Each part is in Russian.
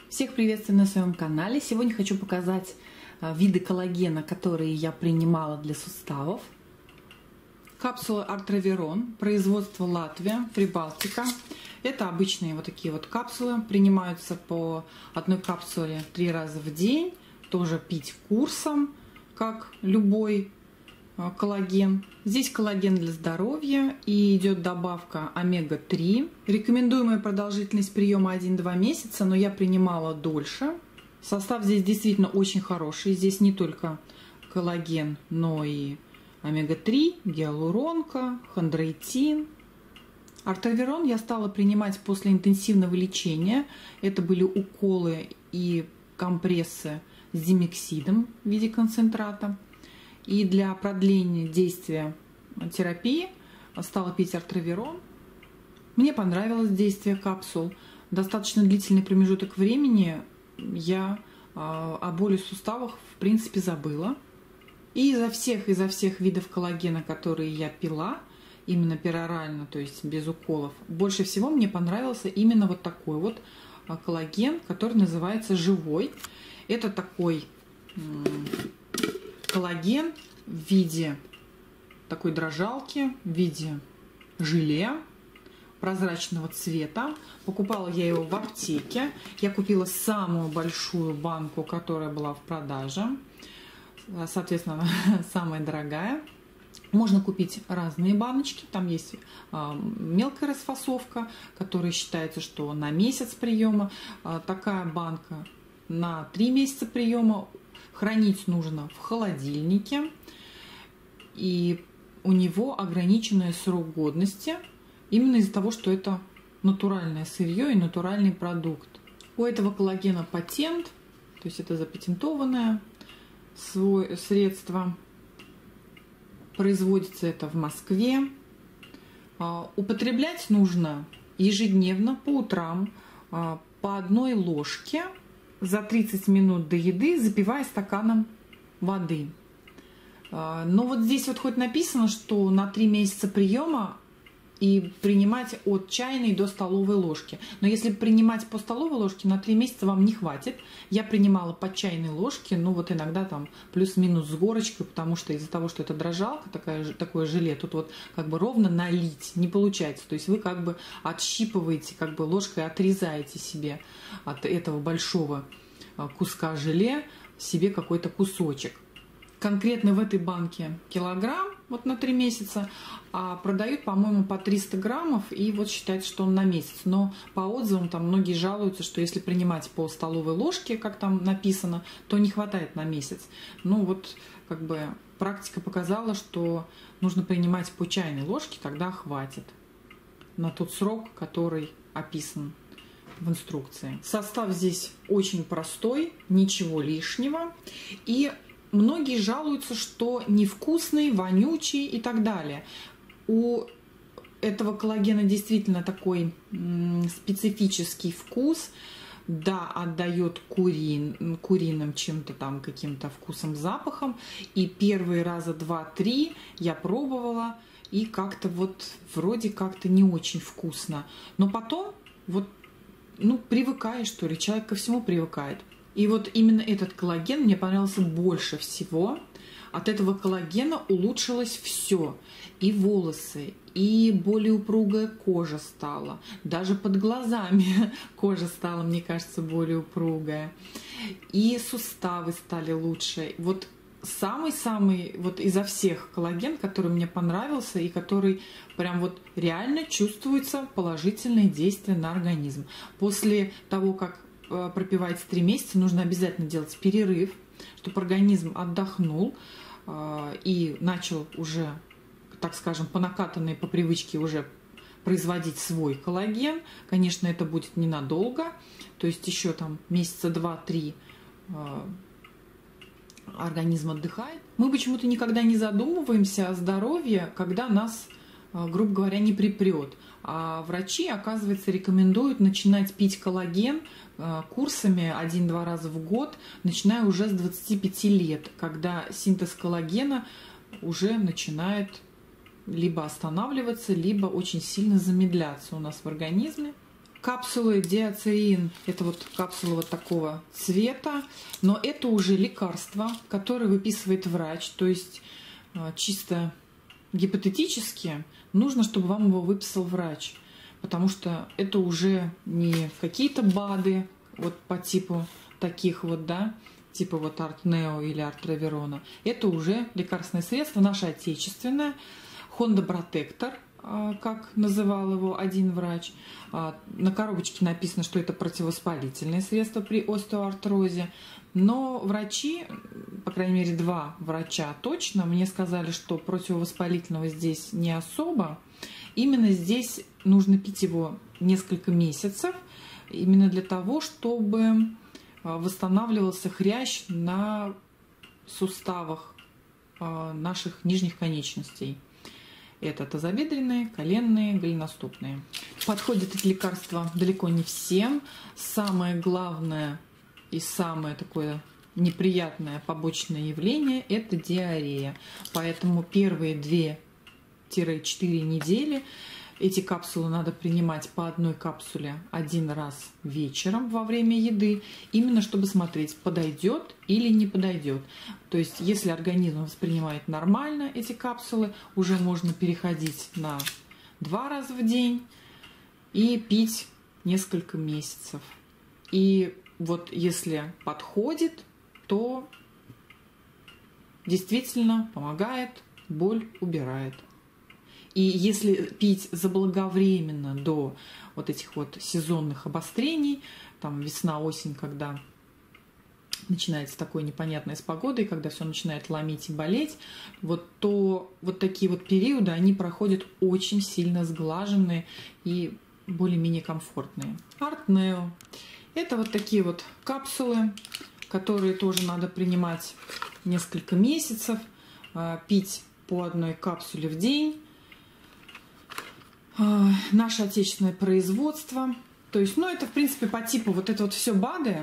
Всех приветствую на своем канале. Сегодня хочу показать виды коллагена, которые я принимала для суставов. Капсула Артроверон, производство Латвия, Прибалтика. Это обычные вот такие вот капсулы, принимаются по одной капсуле 3 раза в день. Тоже пить курсом, как любой коллаген. Здесь коллаген для здоровья и идет добавка омега-3. Рекомендуемая продолжительность приема 1-2 месяца, но я принимала дольше. Состав здесь действительно очень хороший. Здесь не только коллаген, но и омега-3, гиалуронка, хондроитин. Артроверон я стала принимать после интенсивного лечения. Это были уколы и компрессы с димексидом в виде концентрата. И для продления действия терапии стала пить Артроверон. Мне понравилось действие капсул. Достаточно длительный промежуток времени я о боли в суставах в принципе забыла. И изо всех видов коллагена, которые я пила, именно перорально, то есть без уколов, больше всего мне понравился именно вот такой вот коллаген, который называется живой. Это такой коллаген в виде такой дрожалки, в виде желе прозрачного цвета. Покупала я его в аптеке. Я купила самую большую банку, которая была в продаже. Соответственно, самая дорогая. Можно купить разные баночки. Там есть мелкая расфасовка, которая считается, что на месяц приема. Такая банка на 3 месяца приема. Хранить нужно в холодильнике. И у него ограниченный срок годности. Именно из-за того, что это натуральное сырье и натуральный продукт. У этого коллагена патент. То есть это запатентованное средство. Производится это в Москве. Употреблять нужно ежедневно по утрам по 1 ложке за 30 минут до еды, запивая стаканом воды. Но вот здесь вот хоть написано, что на 3 месяца приема и принимать от чайной до столовой ложки. Но если принимать по столовой ложке, на 3 месяца вам не хватит. Я принимала по чайной ложке, ну вот иногда там плюс-минус с горочкой, потому что из-за того, что это дрожалка, такое желе, тут вот как бы ровно налить не получается. То есть вы как бы отщипываете, как бы ложкой отрезаете себе от этого большого куска желе себе какой-то кусочек. Конкретно в этой банке килограмм вот на 3 месяца, а продают, по-моему, по 300 граммов, и вот считается, что он на месяц. Но по отзывам там многие жалуются, что если принимать по столовой ложке, как там написано, то не хватает на месяц. Ну вот как бы практика показала, что нужно принимать по чайной ложке, тогда хватит на тот срок, который описан в инструкции. Состав здесь очень простой, ничего лишнего. И многие жалуются, что невкусный, вонючий и так далее. У этого коллагена действительно такой специфический вкус. Да, отдает куриным чем-то там, каким-то вкусом, запахом. И первые раза 2-3 я пробовала, и как-то вот вроде как-то не очень вкусно. Но потом вот, ну, привыкаешь, что ли, человек ко всему привыкает. И вот именно этот коллаген мне понравился больше всего. От этого коллагена улучшилось все. И волосы, и более упругая кожа стала. Даже под глазами кожа стала, мне кажется, более упругая. И суставы стали лучше. Вот самый-самый вот изо всех коллаген, который мне понравился и который прям вот реально чувствуется положительное действие на организм. После того, как пропивается 3 месяца, нужно обязательно делать перерыв, чтобы организм отдохнул и начал уже, так скажем, по накатанной, по привычке уже производить свой коллаген. Конечно, это будет ненадолго, то есть еще там месяца 2-3 организм отдыхает. Мы почему-то никогда не задумываемся о здоровье, когда нас, грубо говоря, не припрет. А врачи, оказывается, рекомендуют начинать пить коллаген курсами 1-2 раза в год, начиная уже с 25 лет, когда синтез коллагена уже начинает либо останавливаться, либо очень сильно замедляться у нас в организме. капсулы диацерин. Это вот капсула вот такого цвета, но это уже лекарство, которое выписывает врач. То есть чисто гипотетически нужно, чтобы вам его выписал врач, потому что это уже не какие-то БАДы вот по типу таких вот, да, типа вот Артнео или Артраверона. Это уже лекарственное средство наше отечественное, Хонда-Протектор, как называл его один врач. На коробочке написано, что это противовоспалительное средство при остеоартрозе. Но врачи, по крайней мере 2 врача точно, мне сказали, что противовоспалительного здесь не особо. Именно здесь нужно пить его несколько месяцев, именно для того, чтобы восстанавливался хрящ на суставах наших нижних конечностей. Это тазобедренные, коленные, голеностопные. Подходят эти лекарства далеко не всем. Самое главное и самое такое неприятное побочное явление – это диарея. Поэтому первые 2-4 недели эти капсулы надо принимать по одной капсуле 1 раз вечером во время еды, именно чтобы смотреть, подойдет или не подойдет. То есть, если организм воспринимает нормально эти капсулы, уже можно переходить на 2 раза в день и пить несколько месяцев. И вот если подходит, то действительно помогает, боль убирает. И если пить заблаговременно до вот этих вот сезонных обострений, там весна-осень, когда начинается такое непонятное с погодой, когда все начинает ломить и болеть, вот, то вот такие вот периоды, они проходят очень сильно сглаженные и более-менее комфортные. Артнео. Это вот такие вот капсулы, которые тоже надо принимать несколько месяцев, пить по одной капсуле в день. Наше отечественное производство. То есть, ну, это, в принципе, по типу вот это вот все БАДы,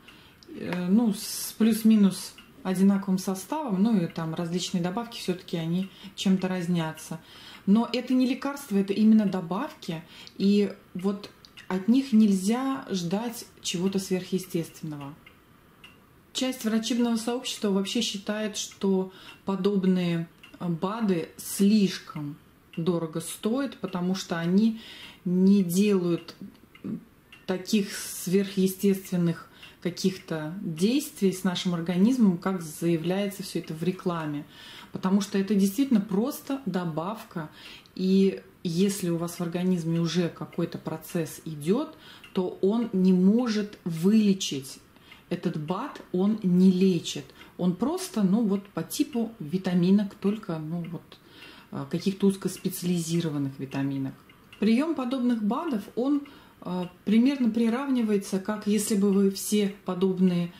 ну, с плюс-минус одинаковым составом, ну, и там различные добавки, все-таки они чем-то разнятся. Но это не лекарства, это именно добавки, и вот от них нельзя ждать чего-то сверхъестественного. Часть врачебного сообщества вообще считает, что подобные БАДы слишком дорого стоят, потому что они не делают таких сверхъестественных каких-то действий с нашим организмом, как заявляется все это в рекламе. Потому что это действительно просто добавка. И если у вас в организме уже какой-то процесс идет, то он не может вылечить. Этот БАД он не лечит. Он просто, ну вот по типу витаминок, только, ну вот, каких-то узкоспециализированных витаминок. Прием подобных БАДов, он примерно приравнивается, как если бы вы все подобные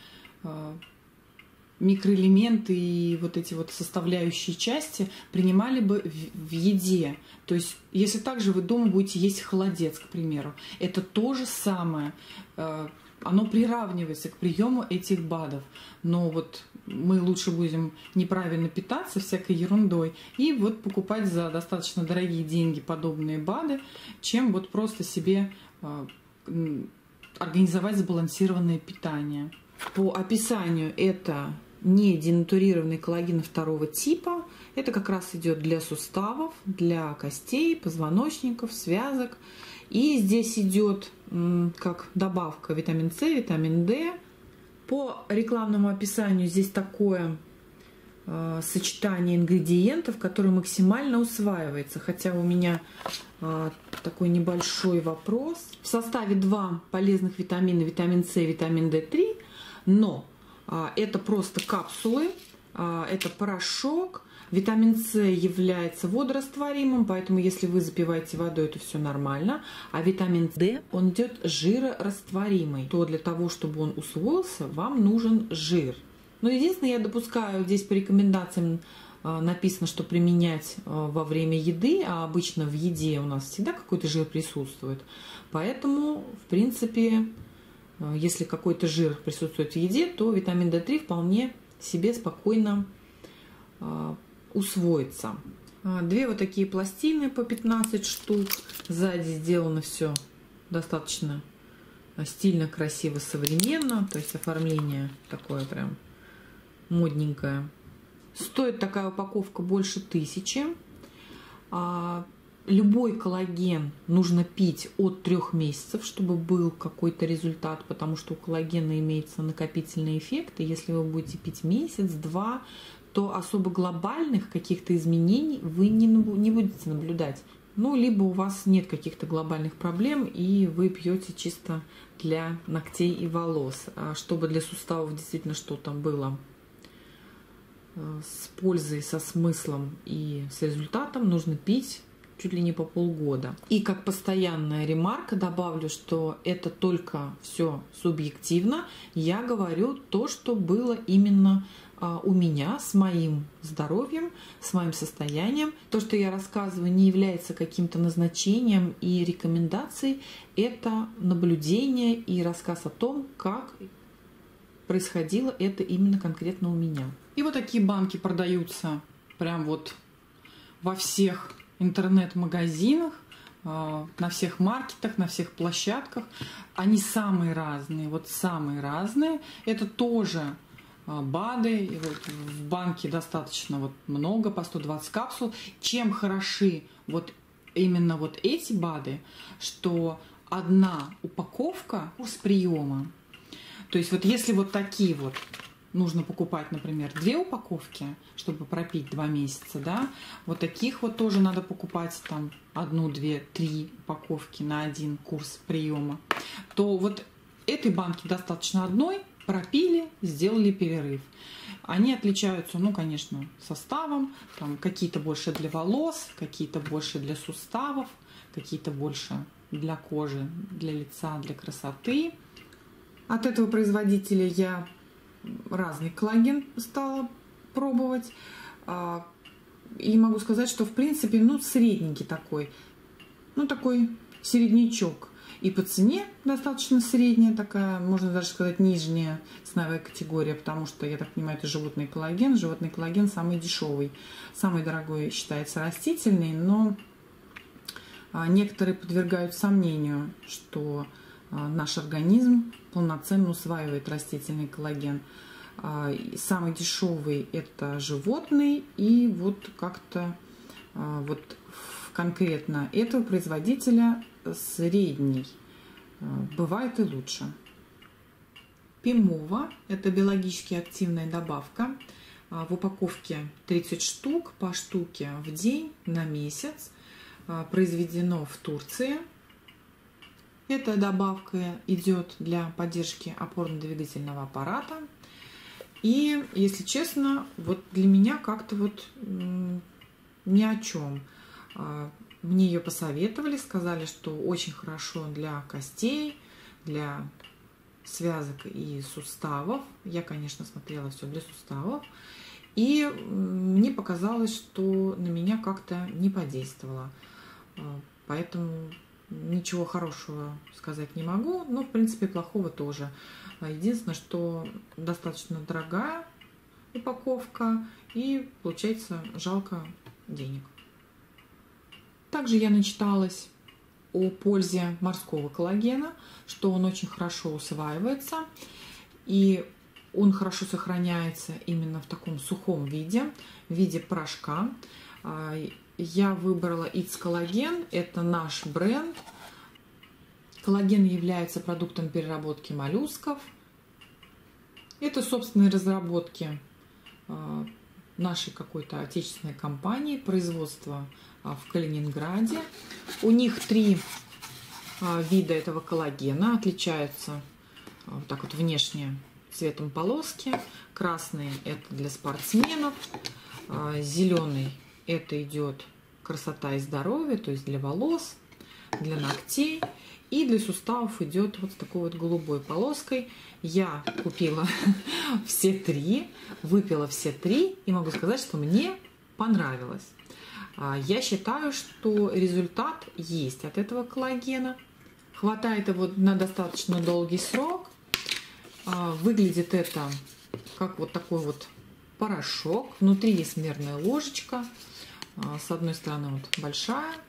микроэлементы и вот эти вот составляющие части принимали бы в еде. То есть, если также вы дома будете есть холодец, к примеру, это то же самое. Оно приравнивается к приему этих БАДов. Но вот мы лучше будем неправильно питаться всякой ерундой и вот покупать за достаточно дорогие деньги подобные БАДы, чем вот просто себе организовать сбалансированное питание. По описанию это не денатурированный коллаген 2 типа. Это как раз идет для суставов, для костей, позвоночников, связок. И здесь идет как добавка витамин С, витамин D. По рекламному описанию здесь такое сочетание ингредиентов, которое максимально усваивается. Хотя у меня такой небольшой вопрос. В составе 2 полезных витамина, витамин С, витамин D3, но это просто капсулы, это порошок. Витамин С является водорастворимым, поэтому если вы запиваете водой, то все нормально. А витамин D, он идет жирорастворимый. То для того, чтобы он усвоился, вам нужен жир. Но единственное, я допускаю, здесь по рекомендациям написано, что применять во время еды, а обычно в еде у нас всегда какой-то жир присутствует. Поэтому, в принципе, если какой-то жир присутствует в еде, то витамин D3 вполне себе спокойно усвоится. 2 вот такие пластины по 15 штук. Сзади сделано все достаточно стильно, красиво, современно. То есть оформление такое прям модненькое. Стоит такая упаковка больше 1000. Любой коллаген нужно пить от 3 месяцев, чтобы был какой-то результат, потому что у коллагена имеется накопительный эффект. И если вы будете пить месяц-два, то особо глобальных каких-то изменений вы не будете наблюдать. Ну, либо у вас нет каких-то глобальных проблем, и вы пьете чисто для ногтей и волос. А чтобы для суставов действительно что-то было с пользой, со смыслом и с результатом, нужно пить чуть ли не по полгода. И как постоянная ремарка добавлю, что это только все субъективно. Я говорю то, что было именно у меня, с моим здоровьем, с моим состоянием. То, что я рассказываю, не является каким-то назначением и рекомендацией. Это наблюдение и рассказ о том, как происходило это именно конкретно у меня. И вот такие банки продаются прям вот во всех интернет-магазинах, на всех маркетах, на всех площадках. Они самые разные, вот самые разные. Это тоже БАДы. И вот в банке достаточно вот много, по 120 капсул. Чем хороши вот именно вот эти БАДы, что одна упаковка курс приема. То есть вот если вот такие вот нужно покупать, например, 2 упаковки, чтобы пропить 2 месяца, да, вот таких вот тоже надо покупать там 1, 2, 3 упаковки на один курс приема, то вот этой банки достаточно одной, пропили, сделали перерыв. Они отличаются, ну, конечно, составом, там какие-то больше для волос, какие-то больше для суставов, какие-то больше для кожи, для лица, для красоты. От этого производителя я разный коллаген стала пробовать. И могу сказать, что в принципе, ну, средненький такой. Ну, такой середнячок. И по цене достаточно средняя такая, можно даже сказать, нижняя ценовая категория, потому что, я так понимаю, это животный коллаген. Животный коллаген самый дешевый. Самый дорогой считается растительный, но некоторые подвергают сомнению, что наш организм полноценно усваивает растительный коллаген. Самый дешевый это животный, и вот как-то вот конкретно этого производителя средний. Бывает и лучше. Пимова – это биологически активная добавка. В упаковке 30 штук, по штуке в день на месяц. Произведено в Турции. Эта добавка идет для поддержки опорно-двигательного аппарата. И, если честно, вот для меня как-то вот ни о чем. Мне ее посоветовали, сказали, что очень хорошо для костей, для связок и суставов. Я, конечно, смотрела все для суставов. И мне показалось, что на меня как-то не подействовало. Поэтому ничего хорошего сказать не могу, но, в принципе, плохого тоже. Единственное, что достаточно дорогая упаковка, и получается жалко денег. Также я начиталась о пользе морского коллагена, что он очень хорошо усваивается, и он хорошо сохраняется именно в таком сухом виде, в виде порошка. Я выбрала It's Collagen, это наш бренд. Коллаген является продуктом переработки моллюсков. Это собственные разработки нашей какой-то отечественной компании, производства в Калининграде. У них 3 вида этого коллагена, отличаются вот так вот внешне цветом полоски. Красный – это для спортсменов, зеленый – это идет красота и здоровье, то есть для волос, для ногтей. И для суставов идет вот с такой вот голубой полоской. Я купила все 3, выпила все 3, и могу сказать, что мне понравилось. Я считаю, что результат есть от этого коллагена. Хватает его на достаточно долгий срок. Выглядит это как вот такой вот порошок. Внутри есть мерная ложечка. С одной стороны вот большая,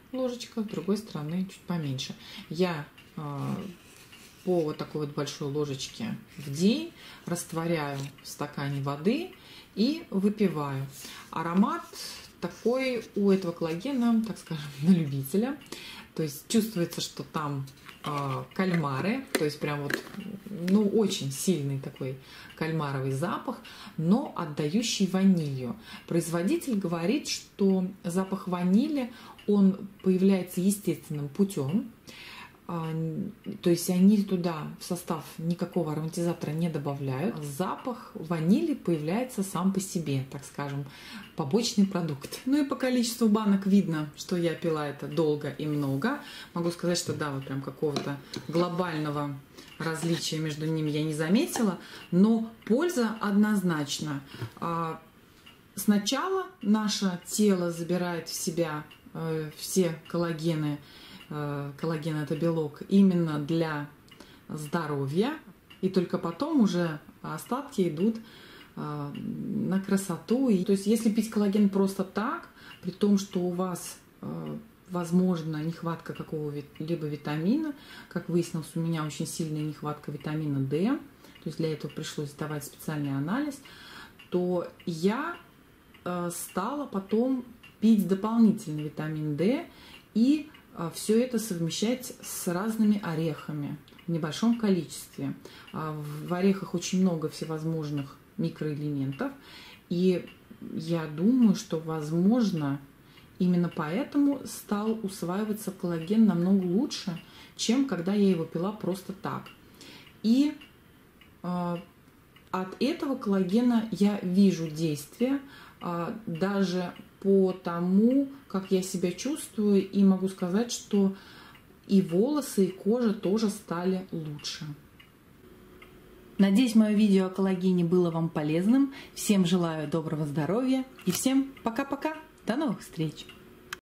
ложечка, с другой стороны чуть поменьше. Я по вот такой вот большой ложечке в день растворяю в стакане воды и выпиваю. Аромат такой у этого коллагена, так скажем, на любителя. То есть чувствуется, что там кальмары, то есть прям вот, ну, очень сильный такой кальмаровый запах, но отдающий ванилью. Производитель говорит, что запах ванили, он появляется естественным путем. То есть они туда в состав никакого ароматизатора не добавляют. Запах ванили появляется сам по себе, так скажем, побочный продукт. Ну и по количеству банок видно, что я пила это долго и много. Могу сказать, что да, вот прям какого-то глобального различия между ними я не заметила, но польза однозначна. Сначала наше тело забирает в себя все коллагены. Коллаген – это белок именно для здоровья, и только потом уже остатки идут на красоту. И, то есть если пить коллаген просто так, при том, что у вас возможна нехватка какого-либо витамина, как выяснилось, у меня очень сильная нехватка витамина D, то есть для этого пришлось сдавать специальный анализ, то я стала потом пить дополнительный витамин D и все это совмещать с разными орехами в небольшом количестве. В орехах очень много всевозможных микроэлементов, и я думаю, что, возможно, именно поэтому стал усваиваться коллаген намного лучше, чем когда я его пила просто так. И от этого коллагена я вижу действие даже по тому, как я себя чувствую, и могу сказать, что и волосы, и кожа тоже стали лучше. Надеюсь, мое видео о коллагене было вам полезным. Всем желаю доброго здоровья и всем пока-пока. До новых встреч!